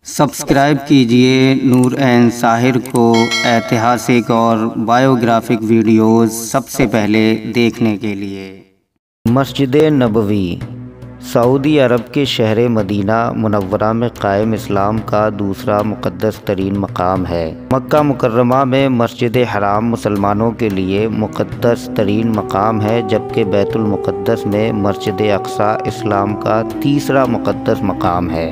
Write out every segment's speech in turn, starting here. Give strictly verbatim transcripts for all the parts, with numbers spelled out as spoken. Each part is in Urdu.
سبسکرائب کیجئے نور عین ساحر کو ایتہاسک اور بایوگرافک ویڈیوز سب سے پہلے دیکھنے کے لیے۔ مسجد نبوی سعودی عرب کے شہر مدینہ منورہ میں قائم اسلام کا دوسرا مقدس ترین مقام ہے۔ مکہ مکرمہ میں مسجد حرام مسلمانوں کے لیے مقدس ترین مقام ہے، جبکہ بیت المقدس میں مسجد اقصی اسلام کا تیسرا مقدس مقام ہے۔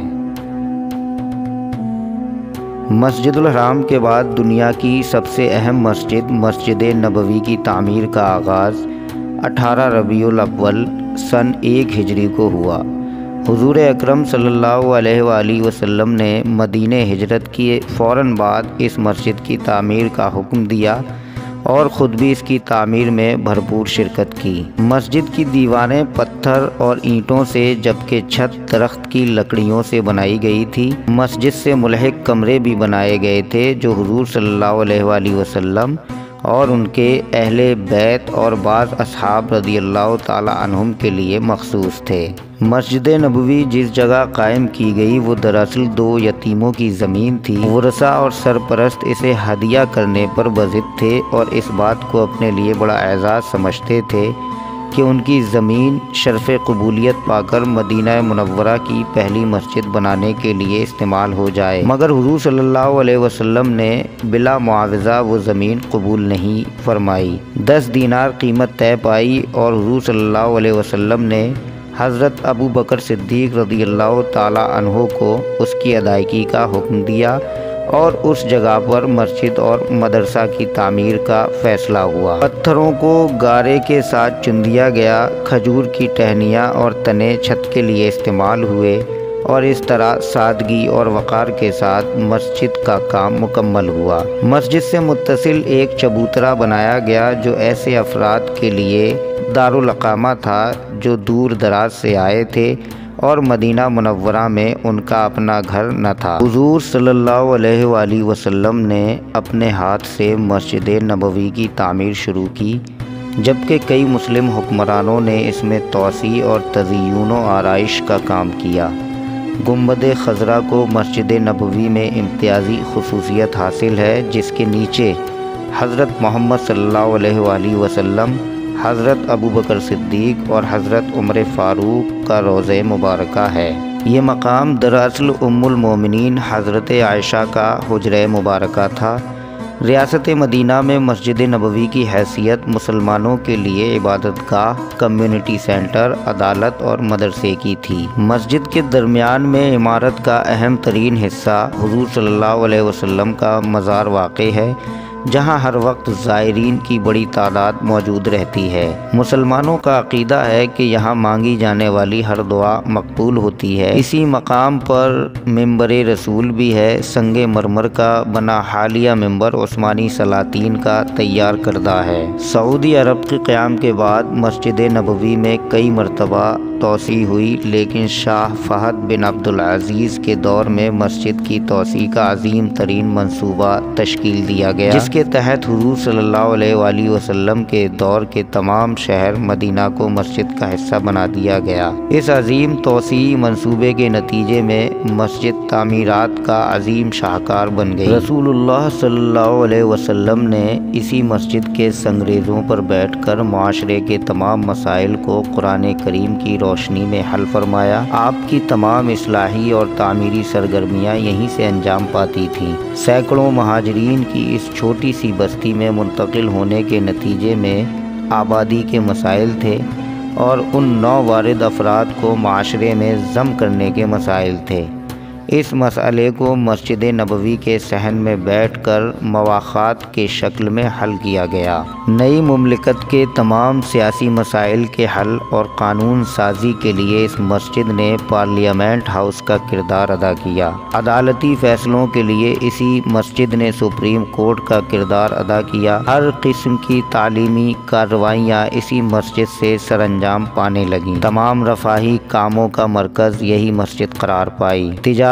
مسجد الحرام کے بعد دنیا کی سب سے اہم مسجد مسجد نبوی کی تعمیر کا آغاز اٹھارہ ربیع الاول سن ایک ہجری کو ہوا۔ حضور اکرم صلی اللہ علیہ وآلہ وسلم نے مدینہ ہجرت کے فوراً بعد اس مسجد کی تعمیر کا حکم دیا اور خود بھی اس کی تعمیر میں بھرپور شرکت کی۔ مسجد کی دیواریں پتھر اور اینٹوں سے جبکہ چھت درخت کی لکڑیوں سے بنائی گئی تھی۔ مسجد سے ملحق کمرے بھی بنائے گئے تھے جو حضور صلی اللہ علیہ وآلہ وسلم اور ان کے اہل بیت اور بعض اصحاب رضی اللہ تعالی عنہم کے لیے مخصوص تھے۔ مسجد نبوی جس جگہ قائم کی گئی وہ دراصل دو یتیموں کی زمین تھی۔ ورثاء اور سرپرست اسے ہدیہ کرنے پر بضد تھے اور اس بات کو اپنے لیے بڑا اعزاز سمجھتے تھے کہ ان کی زمین شرف قبولیت پا کر مدینہ منورہ کی پہلی مسجد بنانے کے لیے استعمال ہو جائے، مگر حضور صلی اللہ علیہ وسلم نے بلا معاوضہ وہ زمین قبول نہیں فرمائی۔ دس دینار قیمت طے پائی اور حضور صلی اللہ علیہ وسلم نے حضرت ابو بکر صدیق رضی اللہ تعالی عنہ کو اس کی ادائیگی کا حکم دیا اور اس جگہ پر مسجد اور مدرسہ کی تعمیر کا فیصلہ ہوا۔ پتھروں کو گارے کے ساتھ چن دیا گیا، کھجور کی ٹہنیاں اور تنے چھت کے لیے استعمال ہوئے اور اس طرح سادگی اور وقار کے ساتھ مسجد کا کام مکمل ہوا۔ مسجد سے متصل ایک چبوترا بنایا گیا جو ایسے افراد کے لیے دارالاقامہ تھا جو دور دراز سے آئے تھے اور مدینہ منورہ میں ان کا اپنا گھر نہ تھا۔ حضور صلی اللہ علیہ وآلہ وسلم نے اپنے ہاتھ سے مسجد نبوی کی تعمیر شروع کی، جبکہ کئی مسلم حکمرانوں نے اس میں توسیع اور تزئین و آرائش کا کام کیا۔ گنبد خضرا کو مسجد نبوی میں امتیازی خصوصیت حاصل ہے، جس کے نیچے حضرت محمد صلی اللہ علیہ وآلہ وسلم، حضرت ابو بکر صدیق اور حضرت عمر فاروق کا روضہ مبارکہ ہے۔ یہ مقام دراصل ام المومنین حضرت عائشہ کا حجرہ مبارکہ تھا۔ ریاست مدینہ میں مسجد نبوی کی حیثیت مسلمانوں کے لیے عبادت گاہ، کمیونٹی سینٹر، عدالت اور مدرسے کی تھی۔ مسجد کے درمیان میں عمارت کا اہم ترین حصہ حضور صلی اللہ علیہ وسلم کا مزار واقع ہے، جہاں ہر وقت زائرین کی بڑی تعداد موجود رہتی ہے۔ مسلمانوں کا عقیدہ ہے کہ یہاں مانگی جانے والی ہر دعا مقبول ہوتی ہے۔ اسی مقام پر ممبر رسول بھی ہے۔ سنگ مرمر کا بنا حالیہ ممبر عثمانی سلاطین کا تیار کردہ ہے۔ سعودی عرب کے قیام کے بعد مسجد نبوی میں کئی مرتبہ توسیع ہوئی، لیکن شاہ فہد بن عبد العزیز کے دور میں مسجد کی توسیع کا عظیم ترین منصوبہ تشکیل دیا گیا، جس کے تحت حضور صلی اللہ علیہ وآلہ وسلم کے دور کے تمام شہر مدینہ کو مسجد کا حصہ بنا دیا گیا۔ اس عظیم توسیعی منصوبے کے نتیجے میں مسجد تعمیرات کا عظیم شاہکار بن گئی۔ رسول اللہ صلی اللہ علیہ وسلم نے اسی مسجد کے سنگریزوں پر بیٹھ کر معاشرے کے تمام مسائل کو قرآن کریم کی روشنی میں حل فرمایا۔ آپ کی تمام اصلاحی اور تعمیری سرگرمیاں یہیں سے انجام پاتی تھیں۔ سینکڑوں مہاجرین کی اس چھوٹی سی بستی میں منتقل ہونے کے نتیجے میں آبادی کے مسائل تھے اور ان نو وارد افراد کو معاشرے میں ضم کرنے کے مسائل تھے۔ اس مسئلے کو مسجد نبوی کے صحن میں بیٹھ کر مواخات کے شکل میں حل کیا گیا۔ نئی مملکت کے تمام سیاسی مسائل کے حل اور قانون سازی کے لیے اس مسجد نے پارلیمنٹ ہاؤس کا کردار ادا کیا۔ عدالتی فیصلوں کے لیے اسی مسجد نے سپریم کورٹ کا کردار ادا کیا۔ ہر قسم کی تعلیمی کارروائیاں اسی مسجد سے سر انجام پانے لگیں۔ تمام رفاہی کاموں کا مرکز یہی مسجد قرار پائی۔ تجارت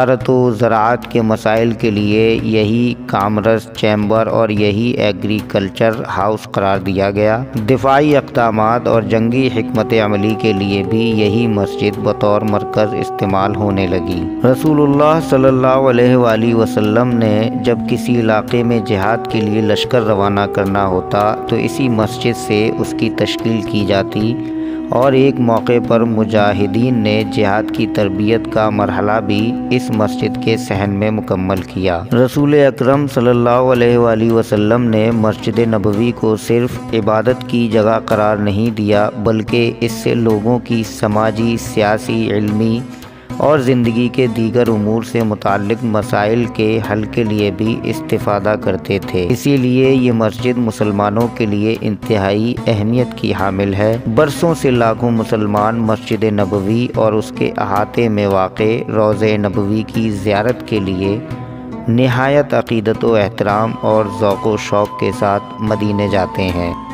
تجارت و زراعت کے مسائل کے لیے یہی کامرس چیمبر اور یہی ایگریکلچر ہاؤس قرار دیا گیا۔ دفاعی اقدامات اور جنگی حکمت عملی کے لیے بھی یہی مسجد بطور مرکز استعمال ہونے لگی۔ رسول اللہ صلی اللہ علیہ وآلہ وسلم نے جب کسی علاقے میں جہاد کے لیے لشکر روانہ کرنا ہوتا تو اسی مسجد سے اس کی تشکیل کی جاتی، اور ایک موقع پر مجاہدین نے جہاد کی تربیت کا مرحلہ بھی اس مسجد کے صحن میں مکمل کیا۔ رسول اکرم صلی اللہ علیہ وآلہ وسلم نے مسجد نبوی کو صرف عبادت کی جگہ قرار نہیں دیا، بلکہ اس سے لوگوں کی سماجی، سیاسی، علمی اور زندگی کے دیگر امور سے متعلق مسائل کے حل کے لیے بھی استفادہ کرتے تھے۔ اسی لیے یہ مسجد مسلمانوں کے لیے انتہائی اہمیت کی حامل ہے۔ برسوں سے لاکھوں مسلمان مسجد نبوی اور اس کے احاطے میں واقع روضہ نبوی کی زیارت کے لیے نہایت عقیدت و احترام اور ذوق و شوق کے ساتھ مدینے جاتے ہیں۔